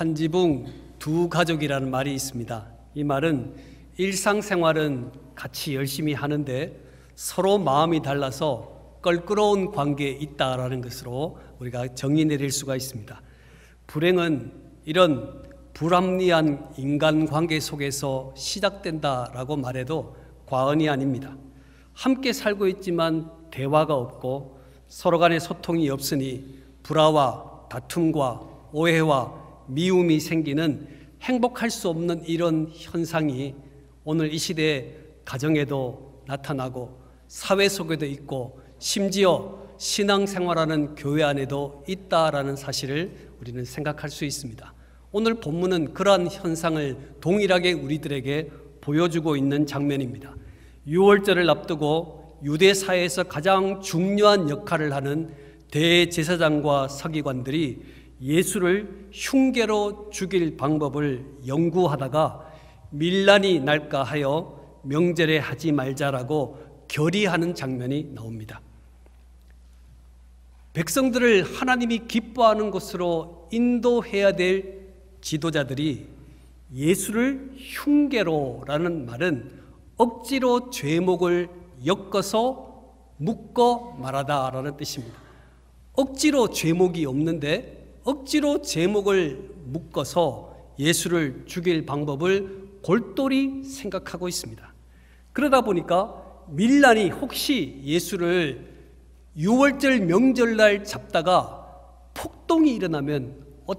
한 지붕 두 가족이라는 말이 있습니다. 이 말은 일상생활은 같이 열심히 하는데 서로 마음이 달라서 껄끄러운 관계에 있다라는 것으로 우리가 정의 내릴 수가 있습니다. 불행은 이런 불합리한 인간관계 속에서 시작된다라고 말해도 과언이 아닙니다. 함께 살고 있지만 대화가 없고 서로 간의 소통이 없으니 불화와 다툼과 오해와 미움이 생기는 행복할 수 없는 이런 현상이 오늘 이 시대의 가정에도 나타나고 사회 속에도 있고 심지어 신앙생활하는 교회 안에도 있다라는 사실을 우리는 생각할 수 있습니다. 오늘 본문은 그러한 현상을 동일하게 우리들에게 보여주고 있는 장면입니다. 유월절을 앞두고 유대 사회에서 가장 중요한 역할을 하는 대제사장과 서기관들이 예수를 흉계로 죽일 방법을 연구하다가 밀란이 날까 하여 명절에 하지 말자라고 결의하는 장면이 나옵니다. 백성들을 하나님이 기뻐하는 곳으로 인도해야 될 지도자들이 예수를 흉계로라는 말은 억지로 죄목을 엮어서 묶어 말하다라는 뜻입니다. 억지로 죄목이 없는데 억지로 제목을 묶어서 예수를 죽일 방법을 골똘히 생각하고 있습니다. 그러다 보니까 밀란이 혹시 예수를 유월절 명절날 잡다가 폭동이 일어나면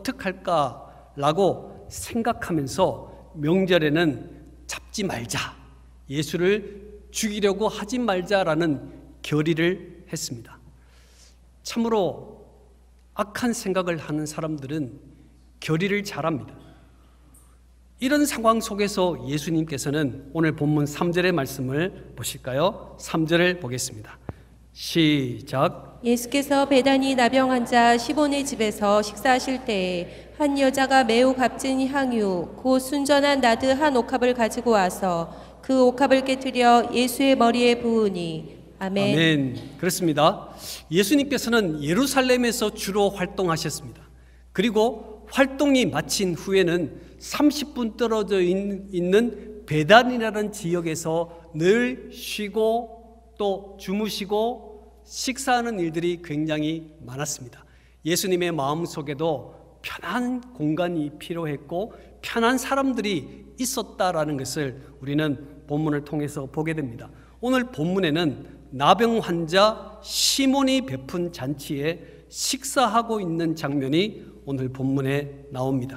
어떡할까라고 생각하면서 명절에는 잡지 말자, 예수를 죽이려고 하지 말자라는 결의를 했습니다. 참으로 악한 생각을 하는 사람들은 결의를 잘합니다. 이런 상황 속에서 예수님께서는 오늘 본문 3절의 말씀을 보실까요? 3절을 보겠습니다. 시작. 예수께서 베다니 나병 환자 시몬의 집에서 식사하실 때에 한 여자가 매우 값진 향유 곧 순전한 나드 한 옥합을 가지고 와서 그 옥합을 깨뜨려 예수의 머리에 부으니 아멘. 아멘. 그렇습니다. 예수님께서는 예루살렘에서 주로 활동하셨습니다. 그리고 활동이 마친 후에는 30분 떨어져 있는 베단이라는 지역에서 늘 쉬고 또 주무시고 식사하는 일들이 굉장히 많았습니다. 예수님의 마음속에도 편한 공간이 필요했고 편한 사람들이 있었다라는 것을 우리는 본문을 통해서 보게 됩니다. 오늘 본문에는 나병 환자 시몬이 베푼 잔치에 식사하고 있는 장면이 오늘 본문에 나옵니다.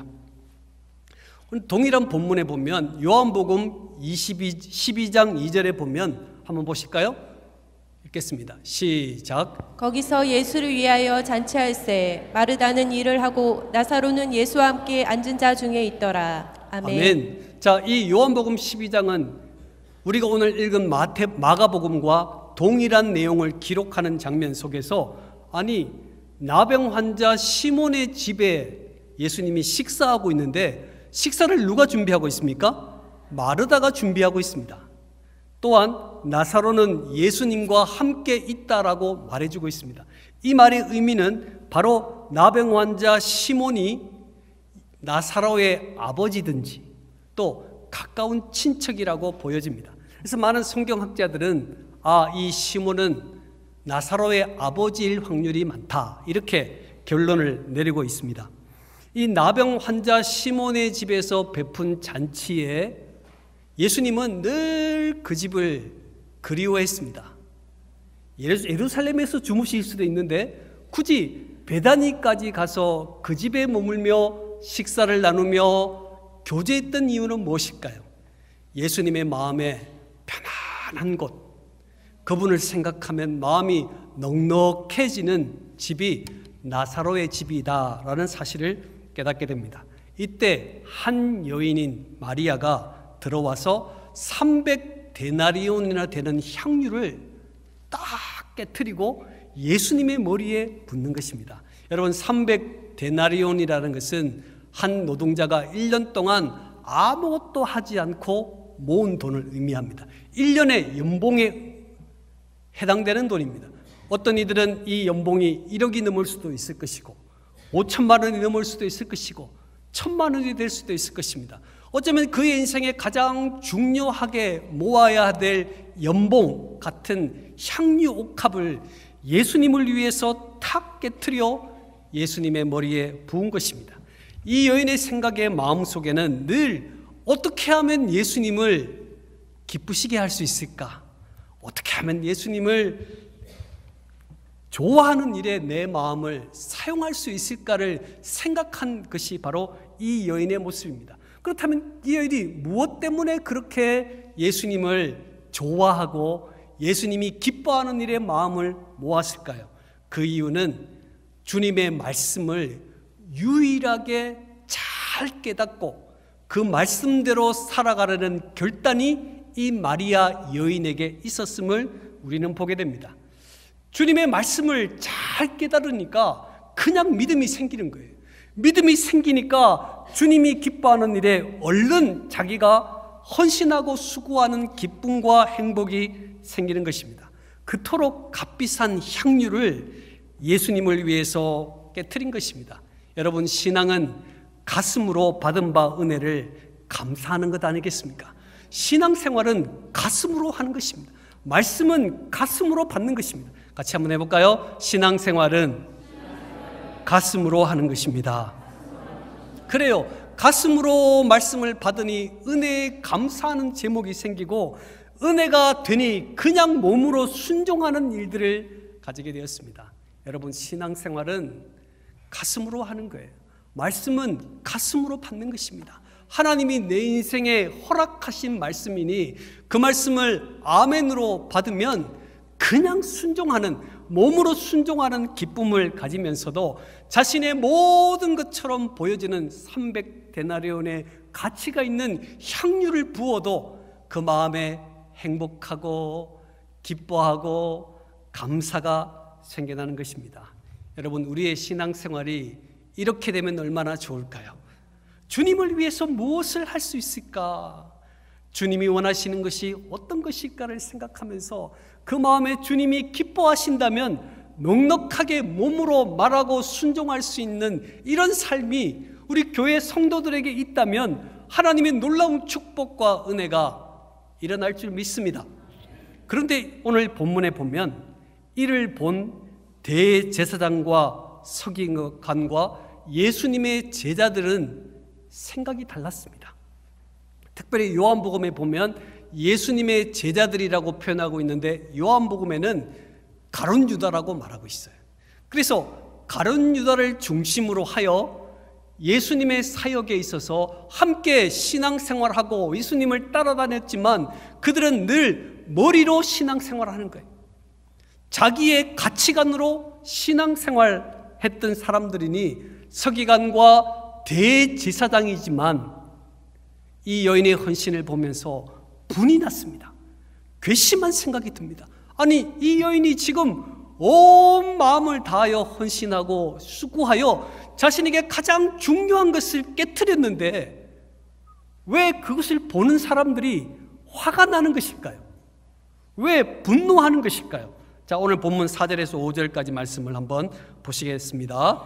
동일한 본문에 보면 요한복음 12장 2절에 보면 한번 보실까요? 읽겠습니다. 시작. 거기서 예수를 위하여 잔치할세 마르다는 일을 하고 나사로는 예수와 함께 앉은 자 중에 있더라. 아멘. 아멘. 자, 이 요한복음 12장은 우리가 오늘 읽은 마가복음과 동일한 내용을 기록하는 장면 속에서 아니 나병 환자 시몬의 집에 예수님이 식사하고 있는데 식사를 누가 준비하고 있습니까? 마르다가 준비하고 있습니다. 또한 나사로는 예수님과 함께 있다라고 말해주고 있습니다. 이 말의 의미는 바로 나병 환자 시몬이 나사로의 아버지든지 또 가까운 친척이라고 보여집니다. 그래서 많은 성경학자들은 이 시몬은 나사로의 아버지일 확률이 많다 이렇게 결론을 내리고 있습니다. 이 나병 환자 시몬의 집에서 베푼 잔치에 예수님은 늘 그 집을 그리워했습니다. 예루살렘에서 주무실 수도 있는데 굳이 베다니까지 가서 그 집에 머물며 식사를 나누며 교제했던 이유는 무엇일까요? 예수님의 마음에 편안한 곳, 그분을 생각하면 마음이 넉넉해지는 집이 나사로의 집이다라는 사실을 깨닫게 됩니다. 이때 한 여인인 마리아가 들어와서 300데나리온이나 되는 향유를 딱 깨트리고 예수님의 머리에 붓는 것입니다. 여러분 300데나리온이라는 것은 한 노동자가 1년 동안 아무것도 하지 않고 모은 돈을 의미합니다. 1년의 연봉에 해당되는 돈입니다. 어떤 이들은 이 연봉이 1억이 넘을 수도 있을 것이고 5천만 원이 넘을 수도 있을 것이고 1,000만 원이 될 수도 있을 것입니다. 어쩌면 그의 인생에 가장 중요하게 모아야 될 연봉 같은 향유 옥합을 예수님을 위해서 탁 깨트려 예수님의 머리에 부은 것입니다. 이 여인의 생각의 마음속에는 늘 어떻게 하면 예수님을 기쁘시게 할 수 있을까? 어떻게 하면 예수님을 좋아하는 일에 내 마음을 사용할 수 있을까를 생각한 것이 바로 이 여인의 모습입니다. 그렇다면 이 여인이 무엇 때문에 그렇게 예수님을 좋아하고 예수님이 기뻐하는 일에 마음을 모았을까요? 그 이유는 주님의 말씀을 유일하게 잘 깨닫고 그 말씀대로 살아가려는 결단이 이 마리아 여인에게 있었음을 우리는 보게 됩니다. 주님의 말씀을 잘 깨달으니까 그냥 믿음이 생기는 거예요. 믿음이 생기니까 주님이 기뻐하는 일에 얼른 자기가 헌신하고 수고하는 기쁨과 행복이 생기는 것입니다. 그토록 값비싼 향유를 예수님을 위해서 깨트린 것입니다. 여러분, 신앙은 가슴으로 받은 바 은혜를 감사하는 것 아니겠습니까? 신앙생활은 가슴으로 하는 것입니다. 말씀은 가슴으로 받는 것입니다. 같이 한번 해볼까요? 신앙생활은 가슴으로 하는 것입니다. 그래요. 가슴으로 말씀을 받으니 은혜에 감사하는 제목이 생기고 은혜가 되니 그냥 몸으로 순종하는 일들을 가지게 되었습니다. 여러분, 신앙생활은 가슴으로 하는 거예요. 말씀은 가슴으로 받는 것입니다. 하나님이 내 인생에 허락하신 말씀이니 그 말씀을 아멘으로 받으면 그냥 순종하는, 몸으로 순종하는 기쁨을 가지면서도 자신의 모든 것처럼 보여지는 300데나리온의 가치가 있는 향유를 부어도 그 마음에 행복하고 기뻐하고 감사가 생겨나는 것입니다. 여러분, 우리의 신앙생활이 이렇게 되면 얼마나 좋을까요? 주님을 위해서 무엇을 할 수 있을까? 주님이 원하시는 것이 어떤 것일까를 생각하면서 그 마음에 주님이 기뻐하신다면 넉넉하게 몸으로 말하고 순종할 수 있는 이런 삶이 우리 교회 성도들에게 있다면 하나님의 놀라운 축복과 은혜가 일어날 줄 믿습니다. 그런데 오늘 본문에 보면 이를 본 대제사장과 서기관과 예수님의 제자들은 생각이 달랐습니다. 특별히 요한복음에 보면 예수님의 제자들이라고 표현하고 있는데 요한복음에는 가룟 유다라고 말하고 있어요. 그래서 가룟 유다를 중심으로 하여 예수님의 사역에 있어서 함께 신앙생활하고 예수님을 따라다녔지만 그들은 늘 머리로 신앙생활하는 거예요. 자기의 가치관으로 신앙생활했던 사람들이니 서기관과 대제사장이지만 이 여인의 헌신을 보면서 분이 났습니다. 괘씸한 생각이 듭니다. 아니, 이 여인이 지금 온 마음을 다하여 헌신하고 수고하여 자신에게 가장 중요한 것을 깨트렸는데 왜 그것을 보는 사람들이 화가 나는 것일까요? 왜 분노하는 것일까요? 자, 오늘 본문 4절에서 5절까지 말씀을 한번 보시겠습니다.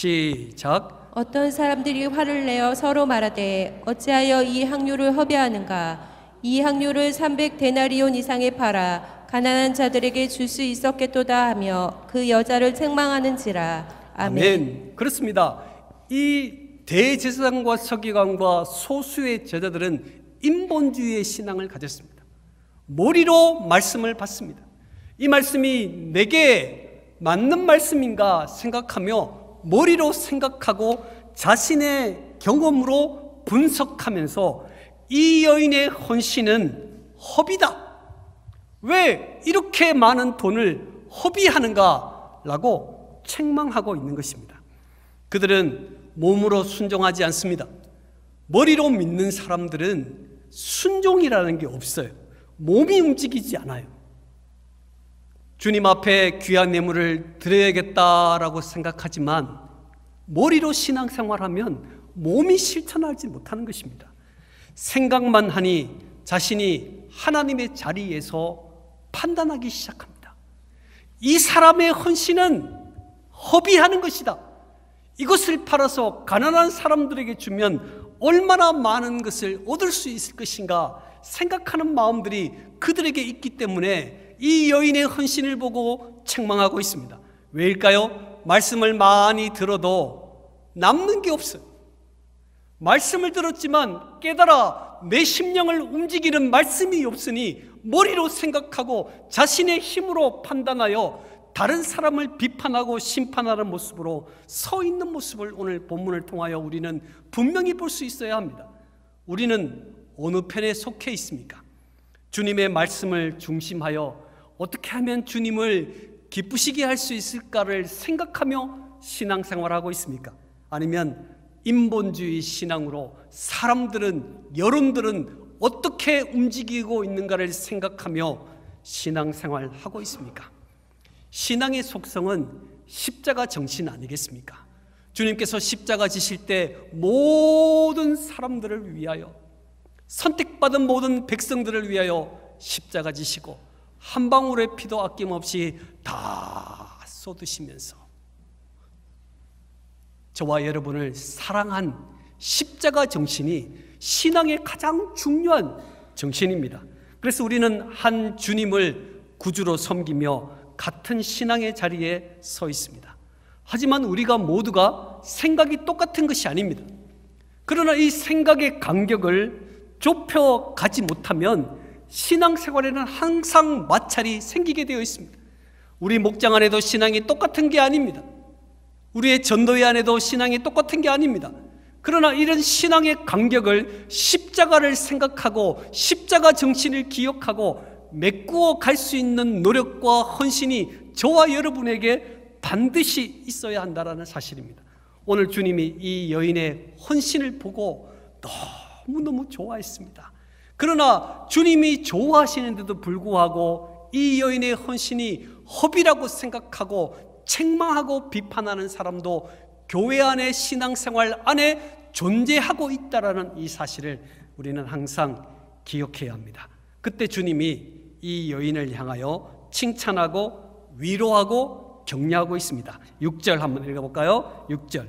시작. 어떤 사람들이 화를 내어 서로 말하되 어찌하여 이 향유를 허비하는가? 이 향유를 300데나리온 이상에 팔아 가난한 자들에게 줄 수 있었겠도다 하며 그 여자를 책망하는지라. 아멘. 그렇습니다. 이 대제사장과 서기관과 소수의 제자들은 인본주의의 신앙을 가졌습니다. 머리로 말씀을 받습니다. 이 말씀이 내게 맞는 말씀인가 생각하며 머리로 생각하고 자신의 경험으로 분석하면서 이 여인의 헌신은 허비다. 왜 이렇게 많은 돈을 허비하는가? 라고 책망하고 있는 것입니다. 그들은 몸으로 순종하지 않습니다. 머리로 믿는 사람들은 순종이라는 게 없어요. 몸이 움직이지 않아요. 주님 앞에 귀한 예물을 드려야겠다라고 생각하지만 머리로 신앙생활하면 몸이 실천하지 못하는 것입니다. 생각만 하니 자신이 하나님의 자리에서 판단하기 시작합니다. 이 사람의 헌신은 허비하는 것이다. 이것을 팔아서 가난한 사람들에게 주면 얼마나 많은 것을 얻을 수 있을 것인가 생각하는 마음들이 그들에게 있기 때문에 이 여인의 헌신을 보고 책망하고 있습니다. 왜일까요? 말씀을 많이 들어도 남는 게 없어요. 말씀을 들었지만 깨달아 내 심령을 움직이는 말씀이 없으니 머리로 생각하고 자신의 힘으로 판단하여 다른 사람을 비판하고 심판하는 모습으로 서 있는 모습을 오늘 본문을 통하여 우리는 분명히 볼 수 있어야 합니다. 우리는 어느 편에 속해 있습니까? 주님의 말씀을 중심하여 어떻게 하면 주님을 기쁘시게 할 수 있을까를 생각하며 신앙생활하고 있습니까? 아니면 인본주의 신앙으로 여론들은 어떻게 움직이고 있는가를 생각하며 신앙생활하고 있습니까? 신앙의 속성은 십자가 정신 아니겠습니까? 주님께서 십자가 지실 때 모든 사람들을 위하여, 선택받은 모든 백성들을 위하여 십자가 지시고 한 방울의 피도 아낌없이 다 쏟으시면서 저와 여러분을 사랑한 십자가 정신이 신앙의 가장 중요한 정신입니다. 그래서 우리는 한 주님을 구주로 섬기며 같은 신앙의 자리에 서 있습니다. 하지만 우리가 모두가 생각이 똑같은 것이 아닙니다. 그러나 이 생각의 간격을 좁혀가지 못하면 신앙생활에는 항상 마찰이 생기게 되어 있습니다. 우리 목장 안에도 신앙이 똑같은 게 아닙니다. 우리의 전도회 안에도 신앙이 똑같은 게 아닙니다. 그러나 이런 신앙의 간격을 십자가를 생각하고 십자가 정신을 기억하고 메꾸어 갈 수 있는 노력과 헌신이 저와 여러분에게 반드시 있어야 한다는 사실입니다. 오늘 주님이 이 여인의 헌신을 보고 너무너무 좋아했습니다. 그러나 주님이 좋아하시는데도 불구하고 이 여인의 헌신이 허비라고 생각하고 책망하고 비판하는 사람도 교회 안에 신앙생활 안에 존재하고 있다는 이 사실을 우리는 항상 기억해야 합니다. 그때 주님이 이 여인을 향하여 칭찬하고 위로하고 격려하고 있습니다. 6절 한번 읽어볼까요? 6절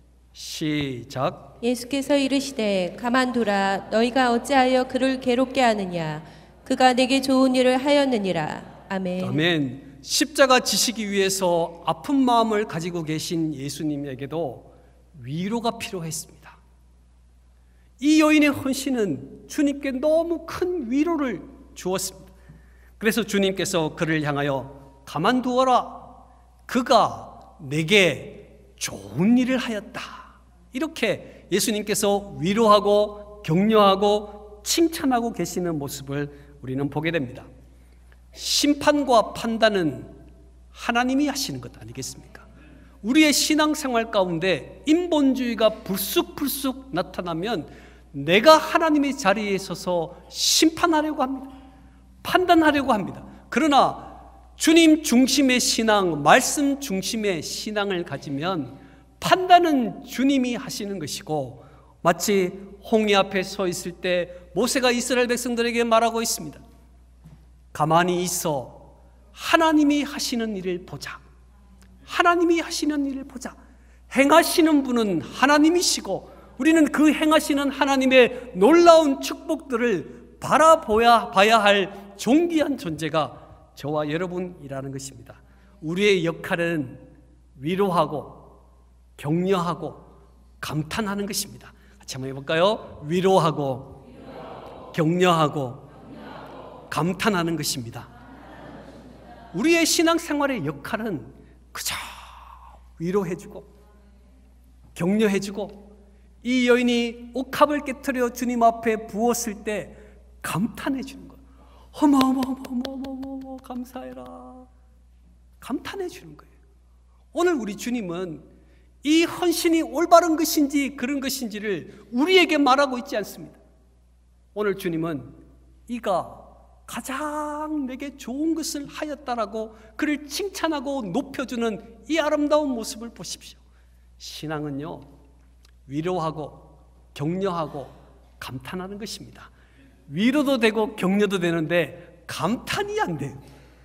시작. 예수께서 이르시되 가만두라. 너희가 어찌하여 그를 괴롭게 하느냐. 그가 내게 좋은 일을 하였느니라. 아멘. 아멘. 십자가 지시기 위해서 아픈 마음을 가지고 계신 예수님에게도 위로가 필요했습니다. 이 여인의 헌신은 주님께 너무 큰 위로를 주었습니다. 그래서 주님께서 그를 향하여 가만두어라. 그가 내게 좋은 일을 하였다. 이렇게 예수님께서 위로하고 격려하고 칭찬하고 계시는 모습을 우리는 보게 됩니다. 심판과 판단은 하나님이 하시는 것 아니겠습니까? 우리의 신앙생활 가운데 인본주의가 불쑥불쑥 나타나면 내가 하나님의 자리에 서서 심판하려고 합니다. 판단하려고 합니다. 그러나 주님 중심의 신앙, 말씀 중심의 신앙을 가지면 판단은 주님이 하시는 것이고, 마치 홍해 앞에 서 있을 때 모세가 이스라엘 백성들에게 말하고 있습니다. 가만히 있어 하나님이 하시는 일을 보자. 하나님이 하시는 일을 보자. 행하시는 분은 하나님이시고 우리는 그 행하시는 하나님의 놀라운 축복들을 바라봐야 할 존귀한 존재가 저와 여러분이라는 것입니다. 우리의 역할은 위로하고 격려하고 감탄하는 것입니다. 같이 한번 해볼까요? 위로하고 격려하고 감탄하는 것입니다. 우리의 신앙생활의 역할은 그저 위로해주고 격려해주고, 이 여인이 옥합을 깨트려 주님 앞에 부었을 때 감탄해주는 거예요. 어머어머어머어머어머 감사해라. 감탄해주는 거예요. 오늘 우리 주님은 이 헌신이 올바른 것인지 그런 것인지를 우리에게 말하고 있지 않습니다. 오늘 주님은 이가 가장 내게 좋은 것을 하였다라고 그를 칭찬하고 높여주는 이 아름다운 모습을 보십시오. 신앙은요, 위로하고 격려하고 감탄하는 것입니다. 위로도 되고 격려도 되는데 감탄이 안 돼요.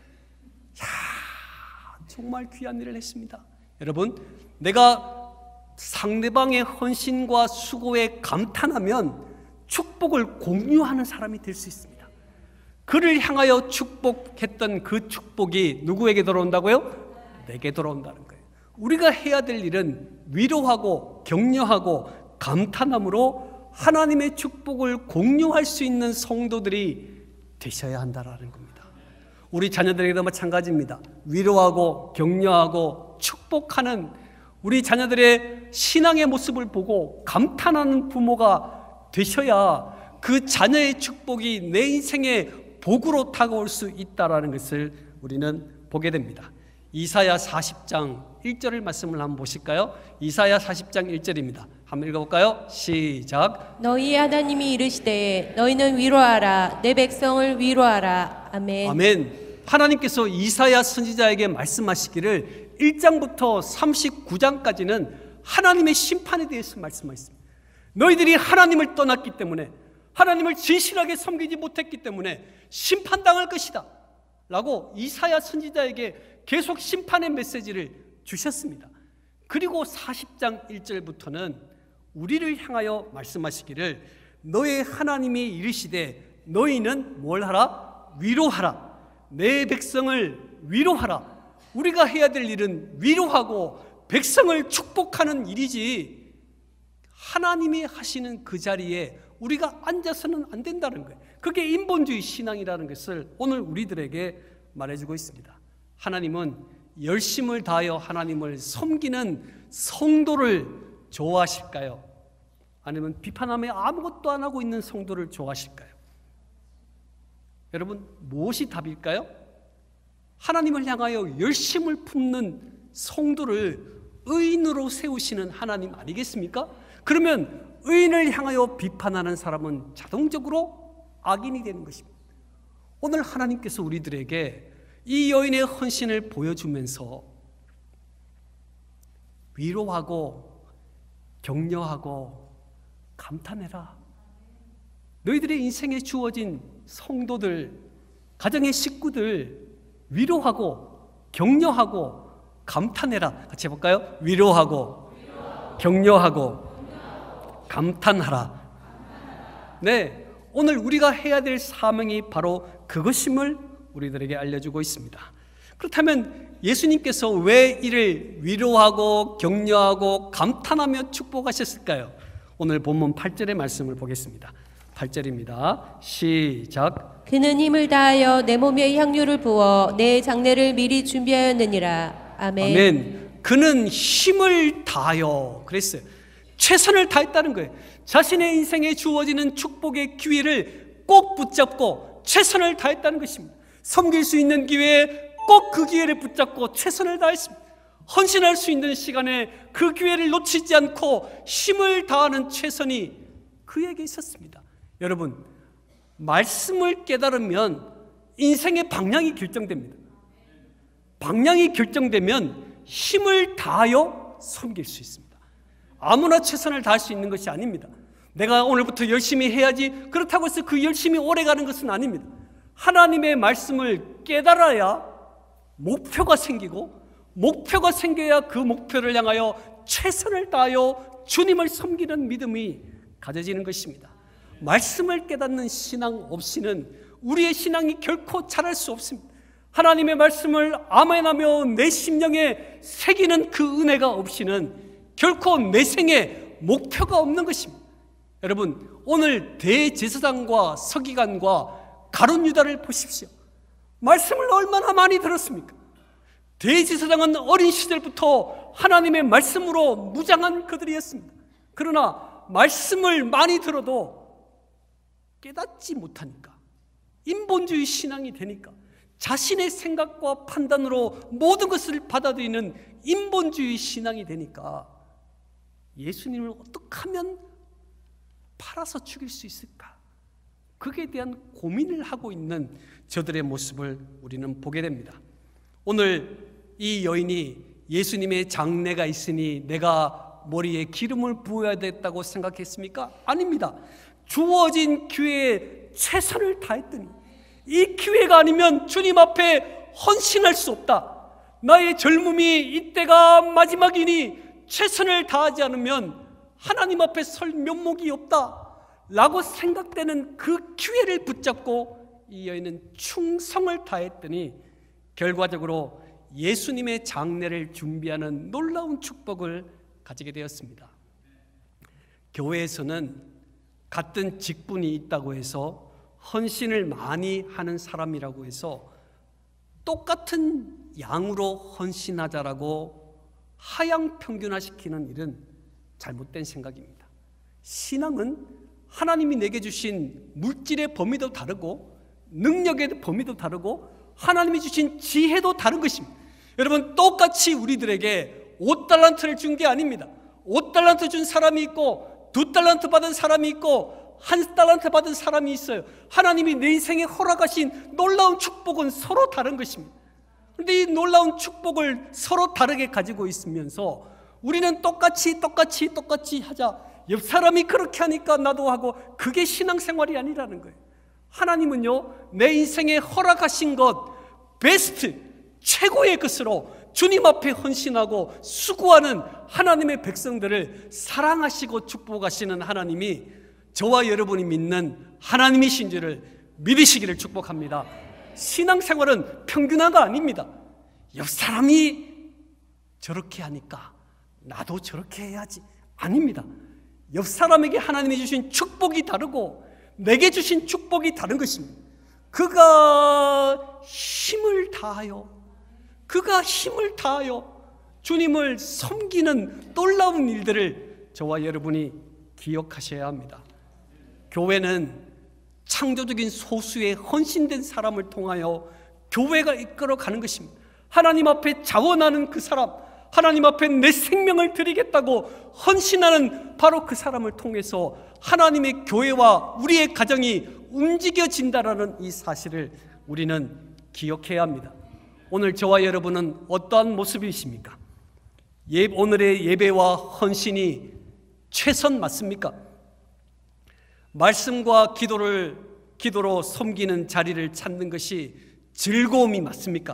정말 귀한 일을 했습니다. 여러분, 내가 상대방의 헌신과 수고에 감탄하면 축복을 공유하는 사람이 될 수 있습니다. 그를 향하여 축복했던 그 축복이 누구에게 돌아온다고요? 내게 돌아온다는 거예요. 우리가 해야 될 일은 위로하고 격려하고 감탄함으로 하나님의 축복을 공유할 수 있는 성도들이 되셔야 한다는 겁니다. 우리 자녀들에게도 마찬가지입니다. 위로하고 격려하고 축복하는 우리 자녀들의 신앙의 모습을 보고 감탄하는 부모가 되셔야 그 자녀의 축복이 내 인생의 복으로 다가올 수 있다는 것을 우리는 보게 됩니다. 이사야 40장 1절의 말씀을 한번 보실까요? 이사야 40장 1절입니다. 한번 읽어볼까요? 시작. 너희 하나님이 이르시되 너희는 위로하라 내 백성을 위로하라. 아멘. 아멘. 하나님께서 이사야 선지자에게 말씀하시기를 1장부터 39장까지는 하나님의 심판에 대해서 말씀하셨습니다. 너희들이 하나님을 떠났기 때문에, 하나님을 진실하게 섬기지 못했기 때문에 심판당할 것이다 라고 이사야 선지자에게 계속 심판의 메시지를 주셨습니다. 그리고 40장 1절부터는 우리를 향하여 말씀하시기를 너의 하나님이 이르시되 너희는 뭘 하라? 위로하라. 내 백성을 위로하라. 우리가 해야 될 일은 위로하고 백성을 축복하는 일이지 하나님이 하시는 그 자리에 우리가 앉아서는 안 된다는 거예요. 그게 인본주의 신앙이라는 것을 오늘 우리들에게 말해주고 있습니다. 하나님은 열심을 다하여 하나님을 섬기는 성도를 좋아하실까요? 아니면 비판하며 아무것도 안 하고 있는 성도를 좋아하실까요? 여러분, 무엇이 답일까요? 하나님을 향하여 열심을 품는 성도를 의인으로 세우시는 하나님 아니겠습니까? 그러면 의인을 향하여 비판하는 사람은 자동적으로 악인이 되는 것입니다. 오늘 하나님께서 우리들에게 이 여인의 헌신을 보여주면서 위로하고 격려하고 감탄해라. 너희들의 인생에 주어진 성도들, 가정의 식구들 위로하고 격려하고 감탄해라. 같이 해볼까요? 위로하고 격려하고 감탄하라. 네, 오늘 우리가 해야 될 사명이 바로 그것임을 우리들에게 알려주고 있습니다. 그렇다면 예수님께서 왜 이를 위로하고 격려하고 감탄하며 축복하셨을까요? 오늘 본문 8절의 말씀을 보겠습니다. 8절입니다. 시작. 그는 힘을 다하여 내 몸에 향유를 부어 내 장례를 미리 준비하였느니라. 아멘. 아멘. 그는 힘을 다하여 그랬어요. 최선을 다했다는 거예요. 자신의 인생에 주어지는 축복의 기회를 꼭 붙잡고 최선을 다했다는 것입니다. 섬길 수 있는 기회에 꼭 그 기회를 붙잡고 최선을 다했습니다. 헌신할 수 있는 시간에 그 기회를 놓치지 않고 힘을 다하는 최선이 그에게 있었습니다. 여러분, 말씀을 깨달으면 인생의 방향이 결정됩니다. 방향이 결정되면 힘을 다하여 섬길 수 있습니다. 아무나 최선을 다할 수 있는 것이 아닙니다. 내가 오늘부터 열심히 해야지 그렇다고 해서 그 열심히 오래가는 것은 아닙니다. 하나님의 말씀을 깨달아야 목표가 생기고, 목표가 생겨야 그 목표를 향하여 최선을 다하여 주님을 섬기는 믿음이 가져지는 것입니다. 말씀을 깨닫는 신앙 없이는 우리의 신앙이 결코 자랄 수 없습니다. 하나님의 말씀을 아멘하며 내 심령에 새기는 그 은혜가 없이는 결코 내 생에 목표가 없는 것입니다. 여러분, 오늘 대제사장과 서기관과 가룟 유다를 보십시오. 말씀을 얼마나 많이 들었습니까? 대제사장은 어린 시절부터 하나님의 말씀으로 무장한 그들이었습니다. 그러나 말씀을 많이 들어도 깨닫지 못하니까, 인본주의 신앙이 되니까, 자신의 생각과 판단으로 모든 것을 받아들이는 인본주의 신앙이 되니까 예수님을 어떻게 하면 팔아서 죽일 수 있을까? 그에 대한 고민을 하고 있는 저들의 모습을 우리는 보게 됩니다. 오늘 이 여인이 예수님의 장례가 있으니 내가 머리에 기름을 부어야 됐다고 생각했습니까? 아닙니다. 주어진 기회에 최선을 다했더니 이 기회가 아니면 주님 앞에 헌신할 수 없다. 나의 젊음이 이때가 마지막이니 최선을 다하지 않으면 하나님 앞에 설 면목이 없다 라고 생각되는 그 기회를 붙잡고 이 여인은 충성을 다했더니 결과적으로 예수님의 장례를 준비하는 놀라운 축복을 가지게 되었습니다. 교회에서는 같은 직분이 있다고 해서 헌신을 많이 하는 사람이라고 해서 똑같은 양으로 헌신하자라고 하향 평균화시키는 일은 잘못된 생각입니다. 신앙은 하나님이 내게 주신 물질의 범위도 다르고 능력의 범위도 다르고 하나님이 주신 지혜도 다른 것입니다. 여러분, 똑같이 우리들에게 5달란트를 준 게 아닙니다. 5달란트 준 사람이 있고 2달란트 받은 사람이 있고 1달란트 받은 사람이 있어요. 하나님이 내 인생에 허락하신 놀라운 축복은 서로 다른 것입니다. 그런데 이 놀라운 축복을 서로 다르게 가지고 있으면서 우리는 똑같이 하자, 옆 사람이 그렇게 하니까 나도 하고, 그게 신앙생활이 아니라는 거예요. 하나님은요, 내 인생에 허락하신 것 베스트, 최고의 것으로 주님 앞에 헌신하고 수고하는 하나님의 백성들을 사랑하시고 축복하시는 하나님이 저와 여러분이 믿는 하나님이신 줄을 믿으시기를 축복합니다. 신앙생활은 평균화가 아닙니다. 옆 사람이 저렇게 하니까 나도 저렇게 해야지, 아닙니다. 옆 사람에게 하나님이 주신 축복이 다르고 내게 주신 축복이 다른 것입니다. 그가 힘을 다하여 주님을 섬기는 놀라운 일들을 저와 여러분이 기억하셔야 합니다. 교회는 창조적인 소수의 헌신된 사람을 통하여 교회가 이끌어가는 것입니다. 하나님 앞에 자원하는 그 사람, 하나님 앞에 내 생명을 드리겠다고 헌신하는 바로 그 사람을 통해서 하나님의 교회와 우리의 가정이 움직여진다라는 이 사실을 우리는 기억해야 합니다. 오늘 저와 여러분은 어떠한 모습이십니까? 오늘의 예배와 헌신이 최선 맞습니까? 말씀과 기도로 섬기는 자리를 찾는 것이 즐거움이 맞습니까?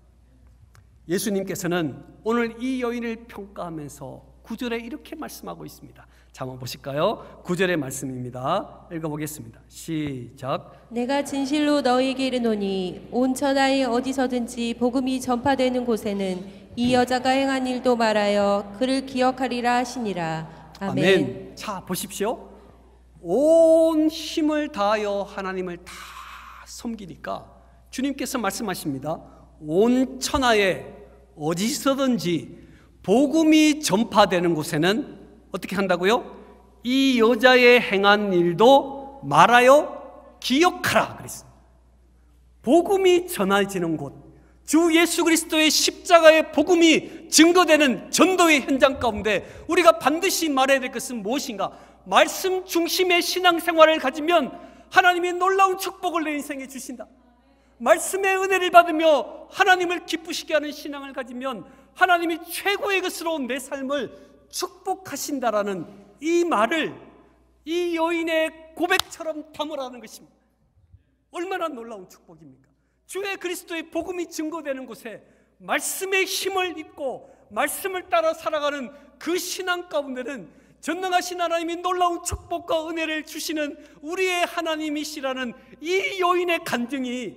예수님께서는 오늘 이 여인을 평가하면서 9절에 이렇게 말씀하고 있습니다. 자, 한번 보실까요? 9절의 말씀입니다. 읽어보겠습니다. 시작. 내가 진실로 너희에게 이르노니 온 천하에 어디서든지 복음이 전파되는 곳에는 이 여자가 행한 일도 말하여 그를 기억하리라 하시니라. 아멘. 자, 보십시오. 온 힘을 다하여 하나님을 다 섬기니까 주님께서 말씀하십니다. 온 천하에 어디서든지 복음이 전파되는 곳에는 어떻게 한다고요? 이 여자의 행한 일도 말하여 기억하라 그랬습니다. 복음이 전해지는 곳, 주 예수 그리스도의 십자가의 복음이 증거되는 전도의 현장 가운데 우리가 반드시 말해야 될 것은 무엇인가? 말씀 중심의 신앙생활을 가지면 하나님의 놀라운 축복을 내 인생에 주신다. 말씀의 은혜를 받으며 하나님을 기쁘시게 하는 신앙을 가지면 하나님이 최고의 것으로 내 삶을 축복하신다라는 이 말을 이 여인의 고백처럼 담으라는 것입니다. 얼마나 놀라운 축복입니까? 주의 그리스도의 복음이 증거되는 곳에 말씀의 힘을 입고 말씀을 따라 살아가는 그 신앙 가운데는 전능하신 하나님이 놀라운 축복과 은혜를 주시는 우리의 하나님이시라는 이 여인의 간증이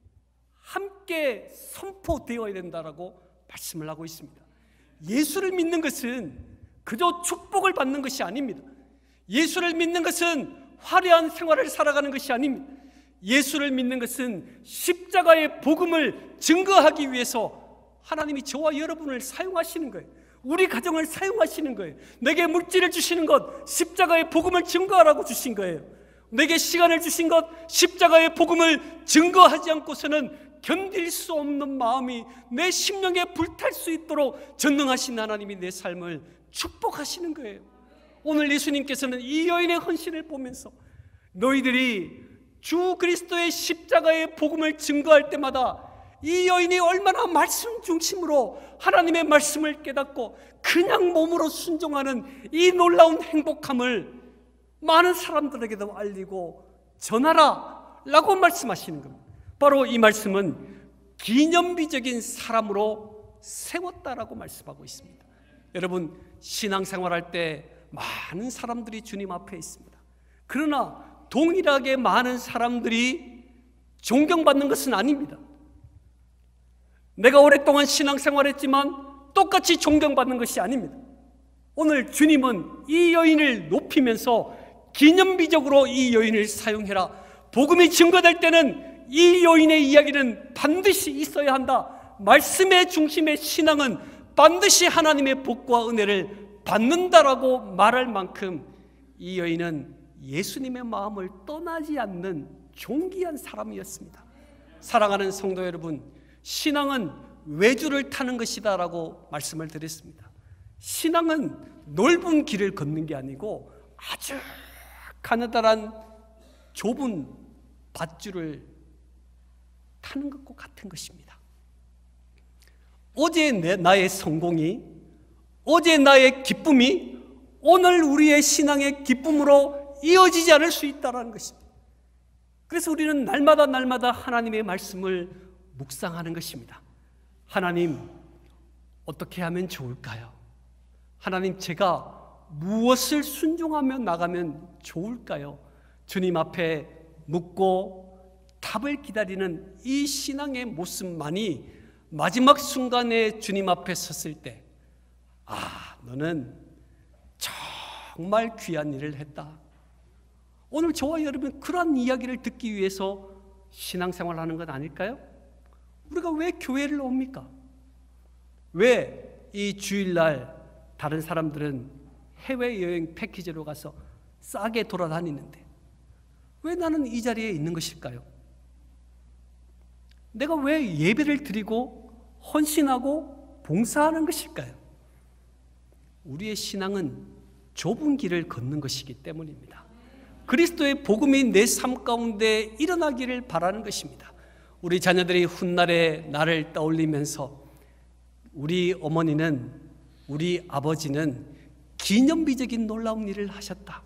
함께 선포되어야 된다라고 말씀을 하고 있습니다. 예수를 믿는 것은 그저 축복을 받는 것이 아닙니다. 예수를 믿는 것은 화려한 생활을 살아가는 것이 아닙니다. 예수를 믿는 것은 십자가의 복음을 증거하기 위해서 하나님이 저와 여러분을 사용하시는 거예요. 우리 가정을 사용하시는 거예요. 내게 물질을 주시는 것, 십자가의 복음을 증거하라고 주신 거예요. 내게 시간을 주신 것, 십자가의 복음을 증거하지 않고서는 견딜 수 없는 마음이 내 심령에 불탈 수 있도록 전능하신 하나님이 내 삶을 축복하시는 거예요. 오늘 예수님께서는 이 여인의 헌신을 보면서 너희들이 주 그리스도의 십자가의 복음을 증거할 때마다 이 여인이 얼마나 말씀 중심으로 하나님의 말씀을 깨닫고 그냥 몸으로 순종하는 이 놀라운 행복함을 많은 사람들에게도 알리고 전하라 라고 말씀하시는 겁니다. 바로 이 말씀은 기념비적인 사람으로 세웠다라고 말씀하고 있습니다. 여러분, 신앙생활할 때 많은 사람들이 주님 앞에 있습니다. 그러나 동일하게 많은 사람들이 존경받는 것은 아닙니다. 내가 오랫동안 신앙생활했지만 똑같이 존경받는 것이 아닙니다. 오늘 주님은 이 여인을 높이면서 기념비적으로 이 여인을 사용해라. 복음이 증거될 때는 이 여인의 이야기는 반드시 있어야 한다. 말씀의 중심의 신앙은 반드시 하나님의 복과 은혜를 받는다라고 말할 만큼 이 여인은 예수님의 마음을 떠나지 않는 존귀한 사람이었습니다. 사랑하는 성도 여러분, 신앙은 외주를 타는 것이다라고 말씀을 드렸습니다. 신앙은 넓은 길을 걷는 게 아니고 아주 가느다란 좁은 밧줄을 타는 것과 같은 것입니다. 어제 나의 성공이, 어제 나의 기쁨이 오늘 우리의 신앙의 기쁨으로 이어지지 않을 수 있다는 것입니다. 그래서 우리는 날마다 하나님의 말씀을 묵상하는 것입니다. 하나님, 어떻게 하면 좋을까요? 하나님, 제가 무엇을 순종하며 나가면 좋을까요? 주님 앞에 묻고 답을 기다리는 이 신앙의 모습만이 마지막 순간에 주님 앞에 섰을 때, 너는 정말 귀한 일을 했다. 오늘 저와 여러분 그러한 이야기를 듣기 위해서 신앙생활을 하는 건 아닐까요? 우리가 왜 교회를 옵니까? 왜 이 주일날 다른 사람들은 해외여행 패키지로 가서 싸게 돌아다니는데 왜 나는 이 자리에 있는 것일까요? 내가 왜 예배를 드리고 헌신하고 봉사하는 것일까요? 우리의 신앙은 좁은 길을 걷는 것이기 때문입니다. 그리스도의 복음이 내 삶 가운데 일어나기를 바라는 것입니다. 우리 자녀들이 훗날에 나를 떠올리면서 우리 어머니는, 우리 아버지는 기념비적인 놀라운 일을 하셨다.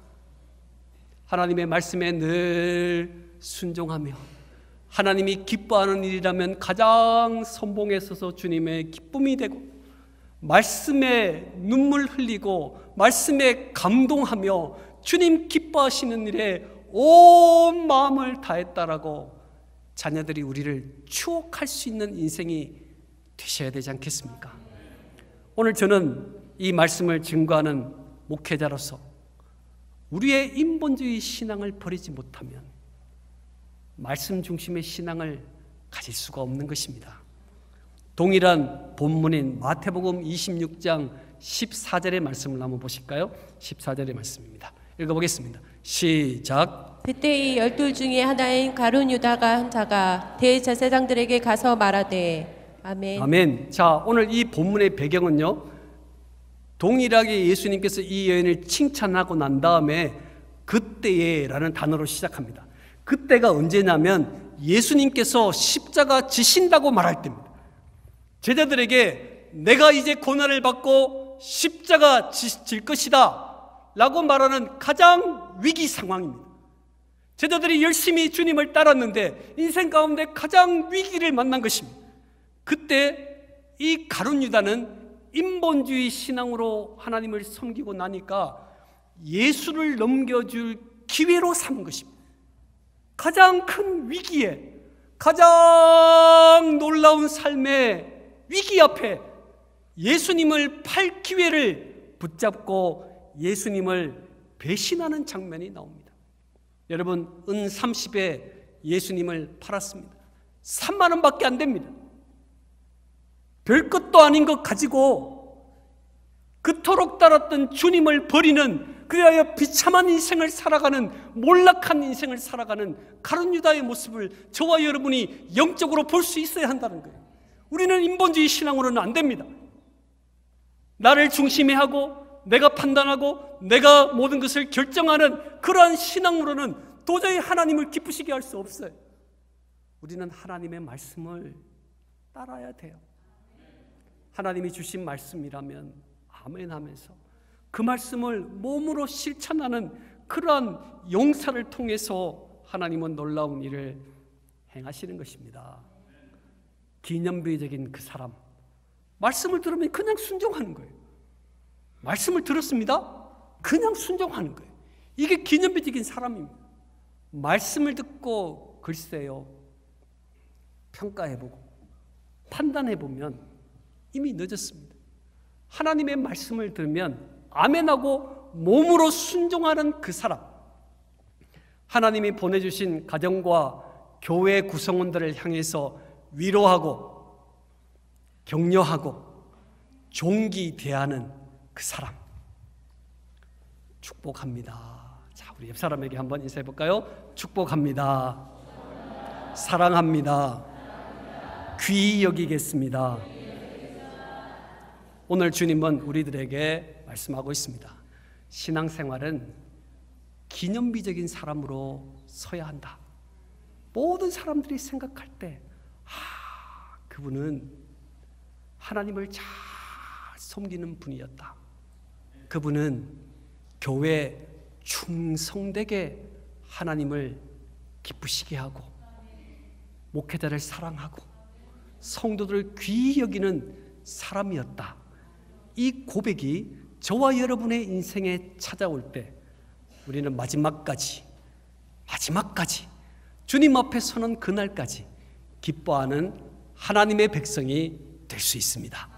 하나님의 말씀에 늘 순종하며 하나님이 기뻐하는 일이라면 가장 선봉에 서서 주님의 기쁨이 되고 말씀에 눈물 흘리고 말씀에 감동하며 주님 기뻐하시는 일에 온 마음을 다했다라고 자녀들이 우리를 추억할 수 있는 인생이 되셔야 되지 않겠습니까? 오늘 저는 이 말씀을 증거하는 목회자로서 우리의 인본주의 신앙을 버리지 못하면 말씀 중심의 신앙을 가질 수가 없는 것입니다. 동일한 본문인 마태복음 26장 14절의 말씀을 한번 보실까요? 14절의 말씀입니다. 읽어보겠습니다. 시작. 그때 이 12 중에 하나인 가룟 유다가 한 자가 대제사장들에게 가서 말하되 아멘. 아멘. 자, 오늘 이 본문의 배경은요, 동일하게 예수님께서 이 여인을 칭찬하고 난 다음에 그때에 라는 단어로 시작합니다. 그때가 언제냐면 예수님께서 십자가 지신다고 말할 때입니다. 제자들에게 내가 이제 고난을 받고 십자가 질 것이다 라고 말하는 가장 위기 상황입니다. 제자들이 열심히 주님을 따랐는데 인생 가운데 가장 위기를 만난 것입니다. 그때 이 가룟 유다는 인본주의 신앙으로 하나님을 섬기고 나니까 예수를 넘겨줄 기회로 삼은 것입니다. 가장 큰 위기에, 가장 놀라운 삶의 위기 앞에 예수님을 팔 기회를 붙잡고 예수님을 배신하는 장면이 나옵니다. 여러분, 은 30에 예수님을 팔았습니다. 3만 원밖에 안 됩니다. 별것도 아닌 것 가지고 그토록 따랐던 주님을 버리는, 그리하여 비참한 인생을 살아가는, 몰락한 인생을 살아가는 가룟 유다의 모습을 저와 여러분이 영적으로 볼 수 있어야 한다는 거예요. 우리는 인본주의 신앙으로는 안 됩니다. 나를 중심에 하고 내가 판단하고 내가 모든 것을 결정하는 그러한 신앙으로는 도저히 하나님을 기쁘시게 할 수 없어요. 우리는 하나님의 말씀을 따라야 돼요. 하나님이 주신 말씀이라면 아멘 하면서 그 말씀을 몸으로 실천하는 그러한 용사를 통해서 하나님은 놀라운 일을 행하시는 것입니다. 기념비적인 그 사람, 말씀을 들으면 그냥 순종하는 거예요. 말씀을 들었습니다. 그냥 순종하는 거예요. 이게 기념비적인 사람입니다. 말씀을 듣고 글쎄요, 평가해보고 판단해보면 이미 늦었습니다. 하나님의 말씀을 들으면 아멘하고 몸으로 순종하는 그 사람, 하나님이 보내주신 가정과 교회 구성원들을 향해서 위로하고 격려하고 존귀 대하는 그 사람, 축복합니다. 자, 우리 옆 사람에게 한번 인사해 볼까요? 축복합니다. 사랑합니다. 귀히 여기겠습니다. 오늘 주님은 우리들에게 말씀하고 있습니다. 신앙생활은 기념비적인 사람으로 서야 한다. 모든 사람들이 생각할 때 그분은 하나님을 잘 섬기는 분이었다. 그분은 교회 충성되게 하나님을 기쁘시게 하고 목회자를 사랑하고 성도들을 귀히 여기는 사람이었다. 이 고백이 저와 여러분의 인생에 찾아올 때 우리는 마지막까지 주님 앞에 서는 그날까지 기뻐하는 하나님의 백성이 될 수 있습니다.